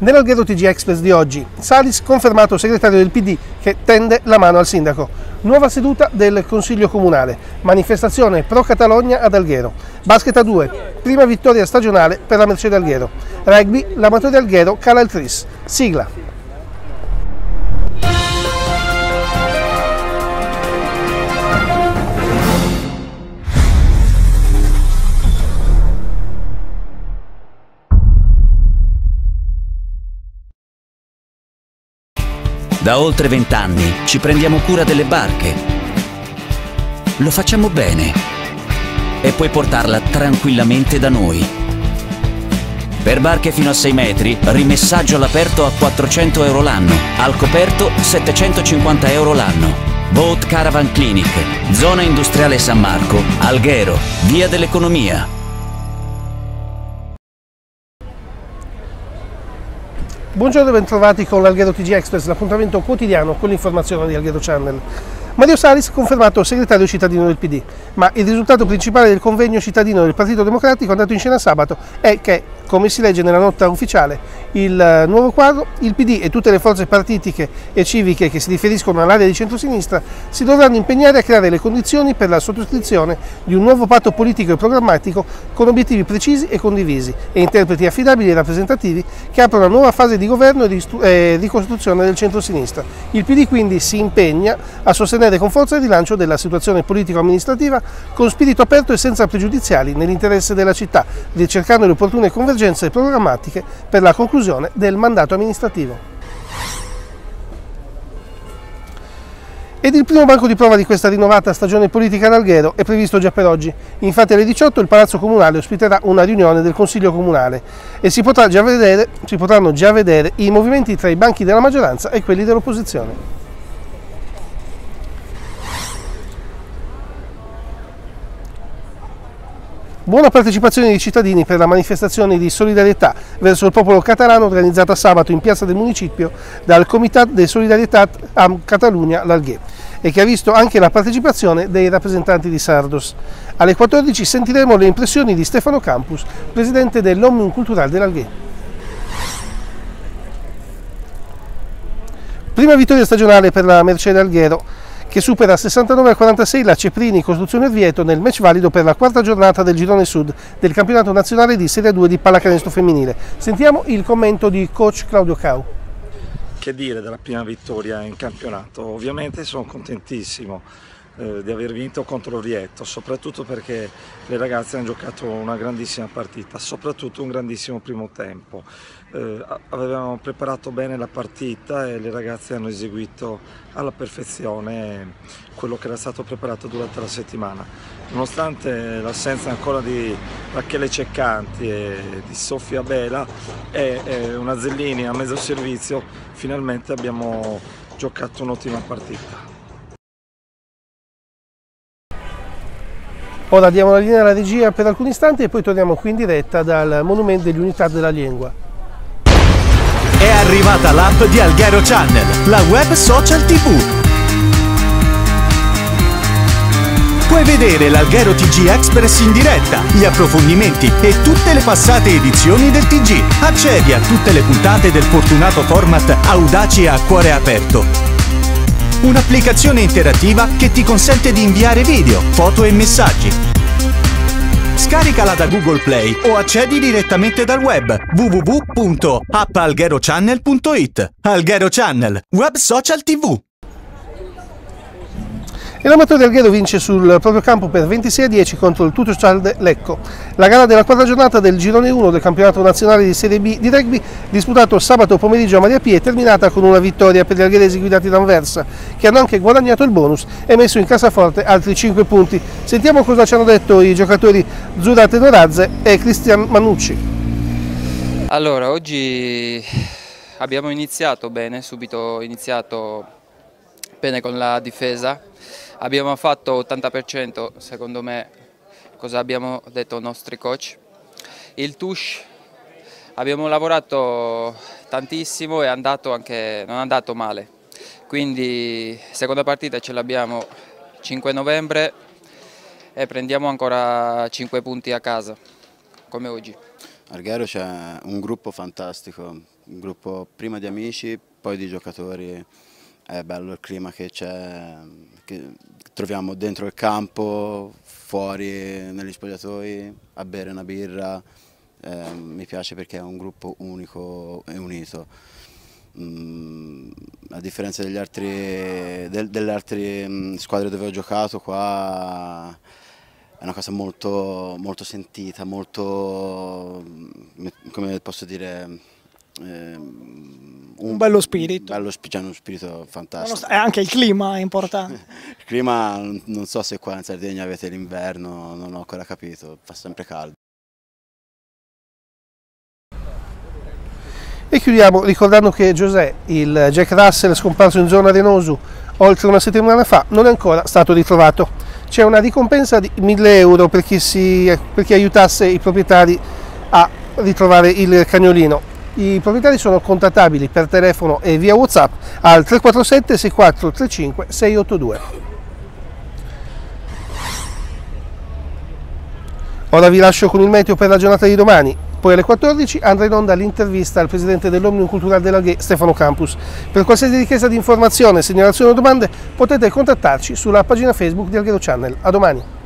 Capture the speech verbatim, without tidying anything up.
Nell'Alghero T G Express di oggi, Salis confermato segretario del P D che tende la mano al sindaco. Nuova seduta del Consiglio Comunale, manifestazione pro Catalogna ad Alghero. Basket a due, prima vittoria stagionale per la Mercedes Alghero. Rugby, l'amatore Alghero cala il tris. Sigla. Da oltre vent'anni ci prendiamo cura delle barche. Lo facciamo bene e puoi portarla tranquillamente da noi. Per barche fino a sei metri, rimessaggio all'aperto a quattrocento euro l'anno, al coperto settecentocinquanta euro l'anno. Boat Caravan Clinic, zona industriale San Marco, Alghero, via dell'Economia. Buongiorno e bentrovati con l'Alghero T G Express, l'appuntamento quotidiano con l'informazione di Alghero Channel. Mario Salis confermato segretario cittadino del P D, ma il risultato principale del convegno cittadino del Partito Democratico andato in scena sabato è che, come si legge nella nota ufficiale, il nuovo quadro, il P D e tutte le forze partitiche e civiche che si riferiscono all'area di centrosinistra si dovranno impegnare a creare le condizioni per la sottoscrizione di un nuovo patto politico e programmatico con obiettivi precisi e condivisi e interpreti affidabili e rappresentativi che apra una nuova fase di governo e di eh, ricostruzione del centrosinistra. Il P D quindi si impegna a sostenere con forza il rilancio della situazione politico-amministrativa con spirito aperto e senza pregiudiziali nell'interesse della città, ricercando le opportune convergenze programmatiche per la conclusione del mandato amministrativo. Ed il primo banco di prova di questa rinnovata stagione politica ad Alghero è previsto già per oggi. Infatti alle diciotto il Palazzo Comunale ospiterà una riunione del Consiglio Comunale e si, potrà già vedere, si potranno già vedere i movimenti tra i banchi della maggioranza e quelli dell'opposizione. Buona partecipazione dei cittadini per la manifestazione di solidarietà verso il popolo catalano organizzata sabato in piazza del municipio dal Comitat de Solidaritat amb Catalunya l'Alguer e che ha visto anche la partecipazione dei rappresentanti di Sardos. Alle quattordici sentiremo le impressioni di Stefano Campus, presidente dell'Òmnium Cultural dell'Alguer. Prima vittoria stagionale per la Mercedes Alghero, che supera sessantanove a quarantasei la Ceprini Costruzione Orvieto nel match valido per la quarta giornata del girone sud del campionato nazionale di Serie due di pallacanestro femminile. Sentiamo il commento di coach Claudio Cau. Che dire della prima vittoria in campionato? Ovviamente sono contentissimo eh, di aver vinto contro Orvieto, soprattutto perché le ragazze hanno giocato una grandissima partita, soprattutto un grandissimo primo tempo. Eh, avevamo preparato bene la partita e le ragazze hanno eseguito alla perfezione quello che era stato preparato durante la settimana. Nonostante l'assenza ancora di Rachele Ceccanti e di Sofia Bela e, e una Zellini a mezzo servizio, finalmente abbiamo giocato un'ottima partita. Ora diamo la linea alla regia per alcuni istanti e poi torniamo qui in diretta dal Monumento degli Unità della Lingua. È arrivata l'app di Alghero Channel, la web social tivù. Puoi vedere l'Alghero T G Express in diretta, gli approfondimenti e tutte le passate edizioni del T G. Accedi a tutte le puntate del fortunato format Audaci a cuore aperto. Un'applicazione interattiva che ti consente di inviare video, foto e messaggi. Scaricala da Google Play o accedi direttamente dal web w w w punto app alghero channel punto it. Alghero Channel, web social tivù. E l'amatore Alghero vince sul proprio campo per ventisei a dieci contro il Tutosalde Lecco. La gara della quarta giornata del girone uno del campionato nazionale di Serie B di rugby, disputato sabato pomeriggio a Maria Pia, è terminata con una vittoria per gli algheresi guidati da Anversa, che hanno anche guadagnato il bonus e messo in cassaforte altri cinque punti. Sentiamo cosa ci hanno detto i giocatori Zura Tenorazze e Cristian Manucci. Allora, oggi abbiamo iniziato bene, subito iniziato bene con la difesa. Abbiamo fatto ottanta per cento, secondo me, cosa abbiamo detto ai nostri coach. Il touch, abbiamo lavorato tantissimo e è andato anche, non è andato male. Quindi, seconda partita ce l'abbiamo cinque novembre e prendiamo ancora cinque punti a casa, come oggi. Alghero c'è un gruppo fantastico, un gruppo prima di amici, poi di giocatori. È bello il clima che c'è, che troviamo dentro il campo, fuori negli spogliatoi, a bere una birra. Eh, mi piace perché è un gruppo unico e unito. Mm, a differenza degli altri, del, delle altre mm, squadre dove ho giocato, qua è una cosa molto, molto sentita, molto, come posso dire, eh, un, un bello spirito. Bello, c'è uno spirito fantastico. E anche il clima è importante. Il clima, non so se qua in Sardegna avete l'inverno, non ho ancora capito, fa sempre caldo. E chiudiamo ricordando che José, il Jack Russell scomparso in zona Renosu oltre una settimana fa, non è ancora stato ritrovato. C'è una ricompensa di mille euro per chi, si, per chi aiutasse i proprietari a ritrovare il cagnolino. I proprietari sono contattabili per telefono e via WhatsApp al tre quattro sette sei quattro tre cinque sei otto due. Ora vi lascio con il meteo per la giornata di domani. Poi alle quattordici andrà in onda l'intervista al presidente dell'Omnium Culturale dell'Alghè, Stefano Campus. Per qualsiasi richiesta di informazione, segnalazione o domande potete contattarci sulla pagina Facebook di Alghero Channel. A domani!